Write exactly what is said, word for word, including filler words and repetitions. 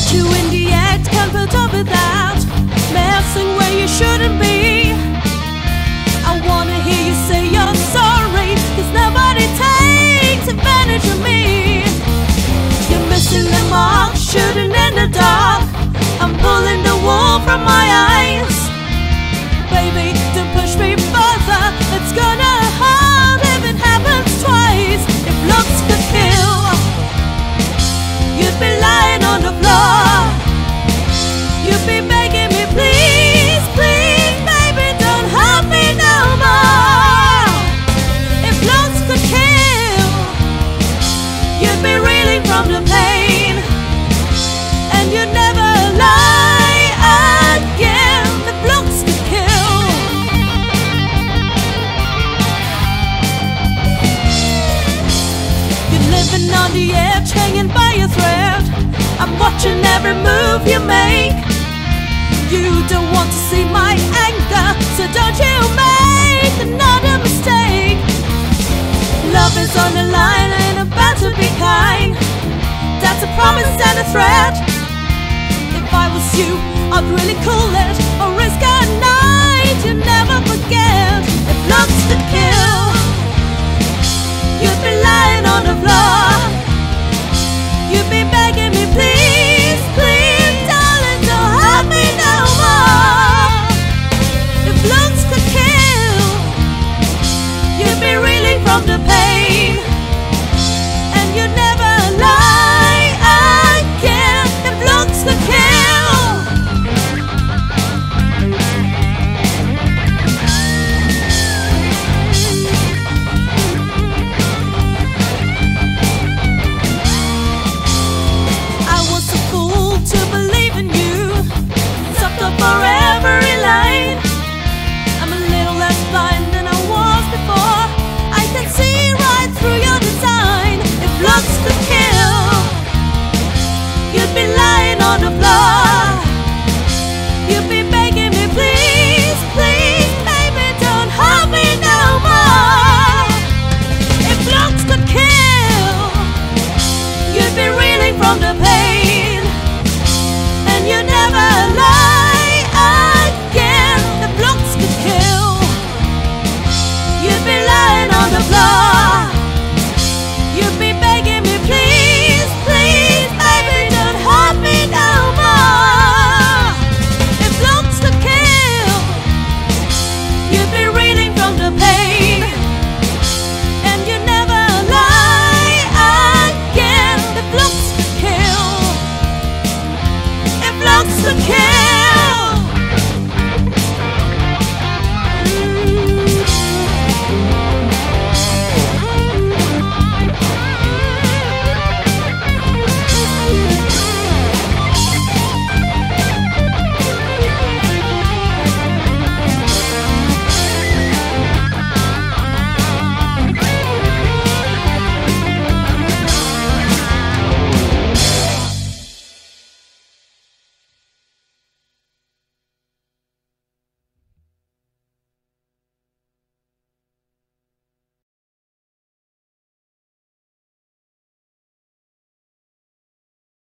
you in the act, can't put up without messing where you shouldn't be. I wanna hear you say you're sorry, cause nobody takes advantage of me. You're missing the mark, shooting in the dark. I'm pulling the wool from my eyes. Baby, don't push me further, it's gonna hurt if it happens twice. If looks could kill, you'd be lying on the floor. You'd be begging me, please, please, baby, don't hurt me no more. If looks could kill, you'd be reeling from the pain, and you'd never lie again. If looks could kill. You're living on the edge, hanging by a thread. I'm watching every move you make. You don't want to see my anger, so don't you make another mistake. Love is on the line, ain't about to be kind. That's a promise and a threat. If I was you, I'd really cool it, or risk a night you never forget. If looks to kill, you'd be lying on the floor. You'd be